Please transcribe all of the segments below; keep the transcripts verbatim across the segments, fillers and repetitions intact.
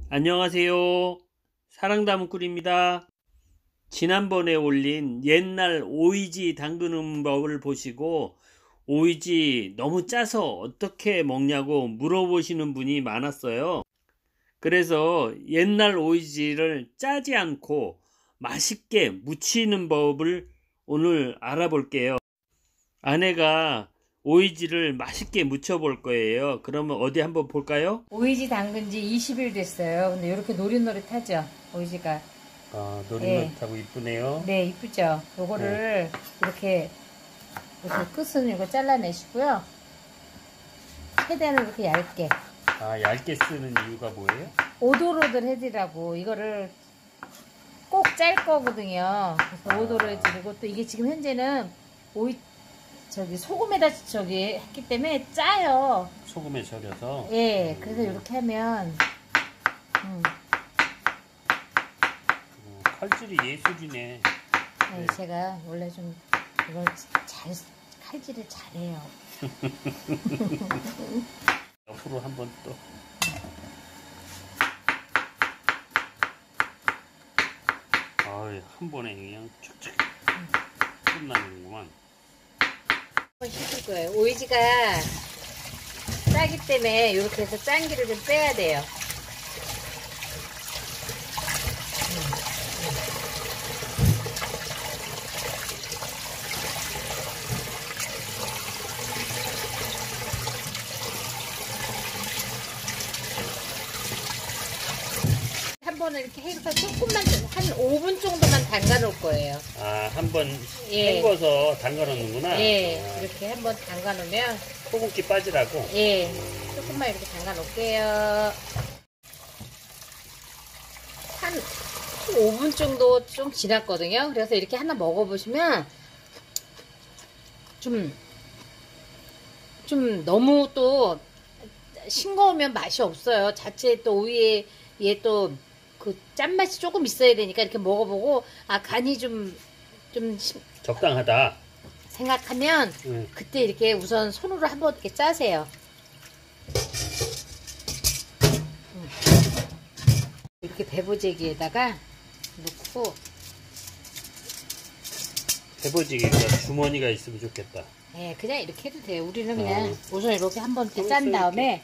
안녕하세요. 사랑나무꾼입니다. 지난번에 올린 옛날 오이지 담그는 법을 보시고 오이지 너무 짜서 어떻게 먹냐고 물어보시는 분이 많았어요. 그래서 옛날 오이지를 짜지 않고 맛있게 무치는 법을 오늘 알아볼게요. 아내가 오이지를 맛있게 무쳐 볼 거예요. 그러면 어디 한번 볼까요? 오이지 담근 지 이십 일 됐어요. 근데 이렇게 노릇노릇하죠, 오이지가. 아, 노릇노릇하고 네. 이쁘네요. 네, 이쁘죠. 요거를 네. 이렇게, 이렇게 끝은 이거 잘라내시고요. 최대한 이렇게 얇게. 아, 얇게 쓰는 이유가 뭐예요? 오돌오돌 해드리라고. 이거를 꼭 짤 거거든요. 그래서 아. 오돌오돌 해드리고, 또 이게 지금 현재는 오이 저기 소금에다 저기 했기 때문에 짜요. 소금에 절여서. 예, 음. 그래서 이렇게 하면 음. 음, 칼질이 예술이네. 네, 네. 제가 원래 좀 이걸 잘 칼질을 잘해요. 옆으로 한번 또. 아유, 한 번에 그냥 쫙쫙 끝나는구만. 씻을 거예요. 오이지가 짜기 때문에 이렇게 해서 짠기를 좀 빼야 돼요. 한 번은 이렇게 해서 조금만, 한 오 분 정도만 담가 놓을 거예요. 아, 한 번 예. 헹궈서 담가 놓는구나. 예, 아. 이렇게 한 번 담가 놓으면 소금기 빠지라고? 예, 조금만 이렇게 담가 놓을게요. 한 오 분 정도 좀 지났거든요. 그래서 이렇게 하나 먹어보시면 좀, 좀 너무 또 싱거우면 맛이 없어요. 자체에 또 오이에 얘 또 그 짠맛이 조금 있어야 되니까 이렇게 먹어보고, 아, 간이 좀, 좀 적당하다 생각하면 음. 그때 이렇게 우선 손으로 한번 이렇게 짜세요. 음. 이렇게 배보재기에다가 넣고. 배보재기가 주머니가 있으면 좋겠다. 네, 그냥 이렇게 해도 돼요. 우리는 그냥 어. 우선 이렇게 한번 이렇게 짠 다음에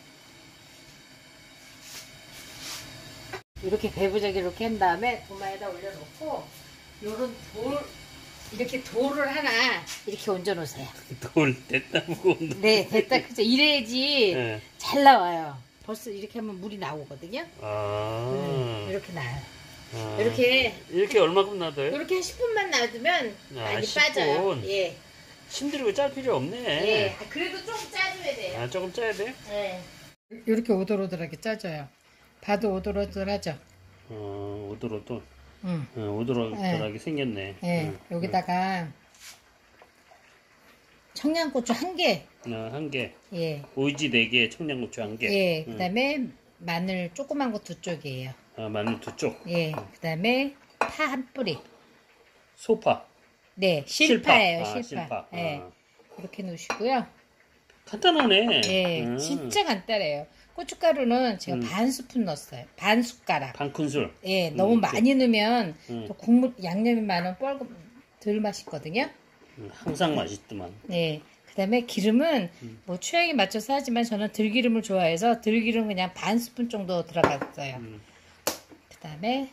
이렇게 배부자기 이렇게 한 다음에 도마에다 올려놓고, 요런 돌, 이렇게 돌을 하나 이렇게 얹어 놓으세요. 돌 됐다 무거운. 네, 됐다. 그죠. 이래야지 네. 잘 나와요. 벌써 이렇게 하면 물이 나오거든요. 아, 음, 이렇게 나와요. 아, 이렇게 이렇게 얼마큼 놔둬요? 이렇게 한 십 분만 놔두면 아, 많이 십 분. 빠져요. 예. 힘들고 짤 필요 없네. 예. 그래도 조금 짜줘야 돼요. 아, 조금 짜야 돼? 네. 이렇게 오돌오돌하게 짜줘요. 봐도 오돌오돌하죠? 어, 오돌오돌. 응. 어, 오돌오돌하게 네. 생겼네. 네. 응. 여기다가 청양고추 한 개. 어, 한 개. 예. 오이지 네 개, 청양고추 한 개. 예. 그 다음에 응. 마늘 조그만 거 두 쪽이에요. 아, 마늘 두 쪽. 예. 응. 그 다음에 파 한 뿌리. 소파. 네. 실파예요, 실파. 실파. 아, 실파. 예. 아. 이렇게 넣으시고요. 간단하네. 예. 음. 진짜 간단해요. 고춧가루는 제가 음. 반 스푼 넣었어요. 반 숟가락. 반 큰술. 예, 너무 음, 많이 넣으면 음. 또 국물 양념이 많으면 뻘겋 덜 맛있거든요. 음, 항상 맛있더만. 예. 그다음에 기름은 음. 뭐 취향에 맞춰서 하지만 저는 들기름을 좋아해서 들기름 그냥 반 스푼 정도 들어갔어요. 음. 그다음에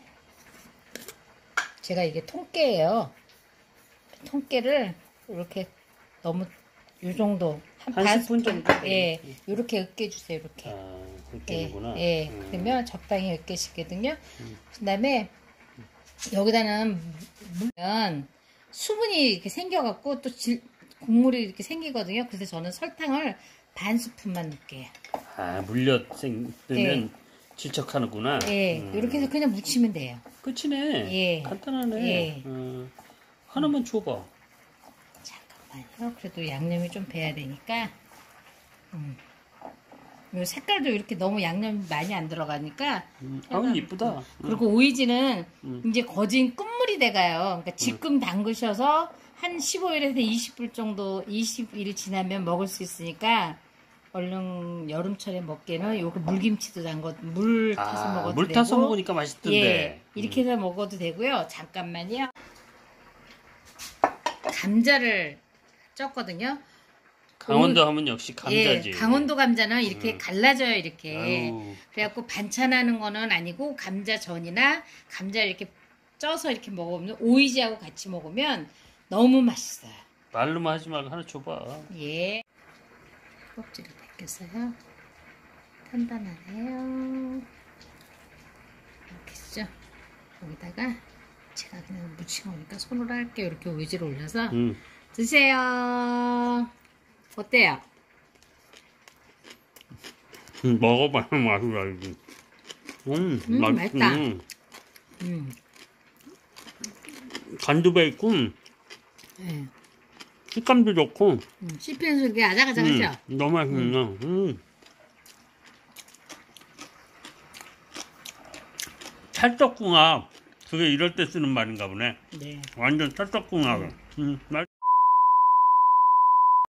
제가 이게 통깨예요. 통깨를 이렇게 너무 요 정도 한, 한 스푼 정도. 예, 이렇게 으깨 주세요. 이렇게. 아, 으깨는구나. 예, 예. 음. 그러면 적당히 으깨시거든요. 음. 그다음에 여기다는 물면 수분이 이렇게 생겨갖고 또 질, 국물이 이렇게 생기거든요. 그래서 저는 설탕을 반 스푼만 넣을게요. 아, 물엿 생기면 예. 질척하는구나. 예, 음. 이렇게 해서 그냥 무치면 돼요. 끝이네. 예, 간단하네. 예. 음. 하나만 줘봐. 잠깐만요. 그래도 양념이 좀 배야 되니까. 음. 요 색깔도 이렇게 너무 양념이 많이 안 들어가니까. 음. 아우, 이쁘다. 그리고 오이지는 음. 이제 거진 끝물이 돼가요. 그러니까 지금 담그셔서 한 십오 일에서 이십 일 정도, 이십 일 지나면 먹을 수 있으니까 얼른 여름철에 먹기에는 요거 물김치도 담궈 물 타서 아, 먹어도 물 되고. 타서 먹으니까 맛있던데. 예, 이렇게 해서 먹어도 되고요. 잠깐만요. 감자를 쪘거든요. 강원도 하면 역시 감자지. 예, 강원도 감자는 이렇게 음. 갈라져요, 이렇게. 아유. 그래갖고 반찬하는 거는 아니고 감자전이나 감자 이렇게 쪄서 이렇게 먹으면 오이지하고 같이 먹으면 너무 맛있어요. 말로만 하지 말고 하나 줘봐. 예. 껍질을 벗겼어요. 단단하네요. 이렇게 쓰죠. 여기다가 제가 그냥 무친 거니까 손으로 할게요. 이렇게 오이지를 올려서 음. 드세요. 어때요? 음, 먹어봐 맛이 알지. 음, 음, 맛있다. 음. 음. 간도 배 있고 예. 식감도 좋고. 음, 씹히는 소리가 아작아작하죠? 음, 너무 맛있네. 음. 찰떡궁합. 그게 이럴 때 쓰는 말인가 보네. 네. 완전 찰떡궁합. 음, 맛.